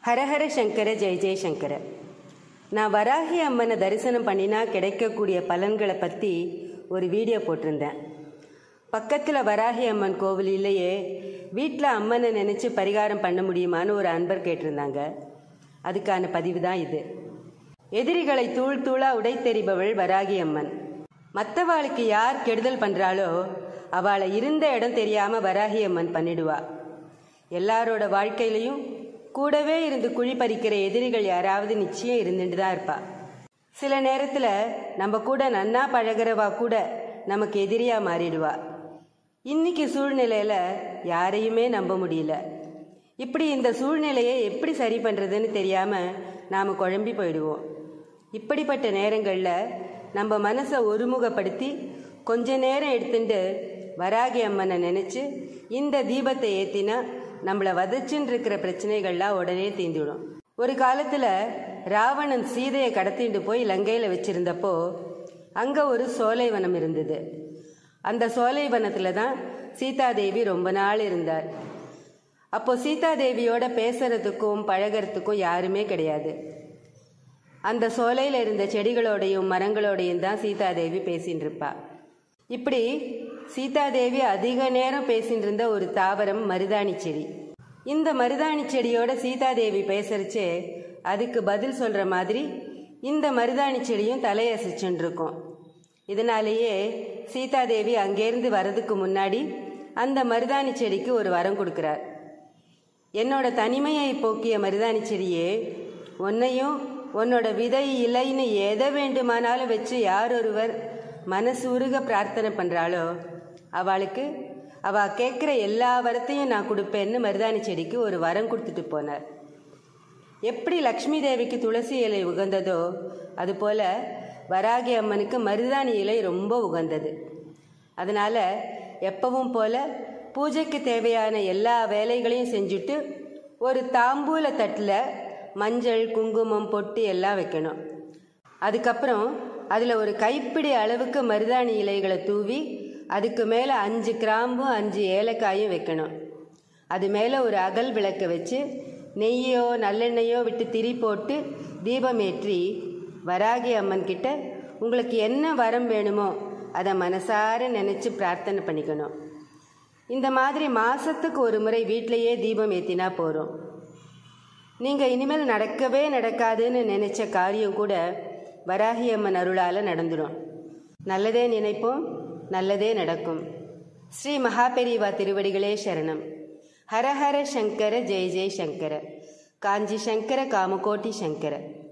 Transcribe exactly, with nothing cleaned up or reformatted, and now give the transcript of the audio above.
ஹரஹர சங்கர ஜெய ஜெய சங்கர. நான் வராகி அம்மனை தரிசனம் பண்ணினா கிடைக்கக்கூடிய பலன்களை பற்றி ஒரு வீடியோ போட்டிருந்தேன். பக்கத்தில் வராகி அம்மன் கோவில் இல்லையே, வீட்டில் அம்மனை நினச்சி பரிகாரம் பண்ண முடியுமான்னு ஒரு அன்பர் கேட்டிருந்தாங்க. அதுக்கான பதிவு தான் இது. எதிரிகளை தூள் தூளாக உடைத்தெறிபவள் வராகி அம்மன். மற்றவாளுக்கு யார் கெடுதல் பண்ணுறாளோ அவளை இருந்த இடம் தெரியாமல் வராகி அம்மன் பண்ணிடுவா. எல்லாரோட வாழ்க்கையிலையும் கூடவே இருந்து குழி பறிக்கிற எதிரிகள் யாராவது நிச்சயம் இருந்துட்டு தான் இருப்பா. சில நேரத்தில் நம்ம கூட நன்னா பழகிறவா கூட நமக்கு எதிரியாக மாறிடுவா. இன்னைக்கு சூழ்நிலையில் யாரையுமே நம்ப முடியல. இப்படி இந்த சூழ்நிலையை எப்படி சரி பண்ணுறதுன்னு தெரியாமல் நாம் குழம்பி போயிடுவோம். இப்படிப்பட்ட நேரங்களில் நம்ம மனசை ஒருமுகப்படுத்தி கொஞ்ச நேரம் எடுத்துட்டு வராகி அம்மனை நினச்சி இந்த தீபத்தை ஏற்றினா நம்மளை வதச்சின்னு இருக்கிற பிரச்சனைகள்லாம் உடனே தீந்துடும். ஒரு காலத்தில் ராவணன் சீதையை கடத்திட்டு போய் லங்கையில் வச்சிருந்தப்போ அங்கே ஒரு சோலைவனம் இருந்தது. அந்த சோலைவனத்தில் தான் சீதாதேவி ரொம்ப நாள் இருந்தார். அப்போ சீதாதேவியோட பேசுறதுக்கும் பழகிறதுக்கும் யாருமே கிடையாது. அந்த சோலையில் இருந்த செடிகளோடையும் மரங்களோடையும் தான் சீதாதேவி பேசின்னு இருப்பா. இப்படி சீதாதேவி அதிக நேரம் பேசிட்டு இருந்த ஒரு தாவரம் மருதாணி செடி. இந்த மருதாணி செடியோட சீதாதேவி பேசுறச்சே அதுக்கு பதில் சொல்ற மாதிரி இந்த மருதாணி செடியும் தலையசைச்சுன்னு இருக்கும். இதனாலேயே சீதாதேவி அங்கேருந்து வர்றதுக்கு முன்னாடி அந்த மருதாணி செடிக்கு ஒரு வரம் கொடுக்கிறார். என்னோட தனிமையை போக்கிய மருதாணி செடியே, உன்னையும் உன்னோட விதை இலைன்னு எதை வேண்டுமானாலும் வச்சு யார் ஒருவர் மனசு உருக பிரார்த்தனை பண்ணுறாளோ அவளுக்கு அவள் கேட்குற எல்லா வரத்தையும் நான் கொடுப்பேன்னு மருதாணி செடிக்கு ஒரு வரம் கொடுத்துட்டு போனார். எப்படி லக்ஷ்மி தேவிக்கு துளசி இலை உகந்ததோ அதுபோல் வராகி அம்மனுக்கு மருதாணி இலை ரொம்ப உகந்தது. அதனால் எப்பவும் போல் பூஜைக்கு தேவையான எல்லா வேலைகளையும் செஞ்சுட்டு ஒரு தாம்பூல தட்டில் மஞ்சள் குங்குமம் பொட்டு எல்லாம் வைக்கணும். அதுக்கப்புறம் அதில் ஒரு கைப்பிடி அளவுக்கு மருதாணி இலைகளை தூவி அதுக்கு மேலே அஞ்சு கிராம்பும் அஞ்சு ஏலக்காயும் வைக்கணும். அது மேலே ஒரு அகல் விளக்கை வச்சு நெய்யோ நல்லெண்ணெயோ விட்டு திரி போட்டு தீபம் ஏற்றி வராகி அம்மன் கிட்ட உங்களுக்கு என்ன வரம் வேணுமோ அதை மனசார நினச்சி பிரார்த்தனை பண்ணிக்கணும். இந்த மாதிரி மாதத்துக்கு ஒரு முறை வீட்டிலையே தீபம் ஏற்றினா போகிறோம். நீங்கள் இனிமேல் நடக்கவே நடக்காதுன்னு நினச்ச காரியம் கூட வராகி அம்மன் அருளால் நடந்துடும். நல்லதே நினைப்போம், நல்லதே நடக்கும். ஸ்ரீ மகாபெரிவா திருவடிகளே சரணம். ஹரஹர சங்கர ஜெய ஜெய சங்கர. காஞ்சி சங்கர காமகோட்டி சங்கர.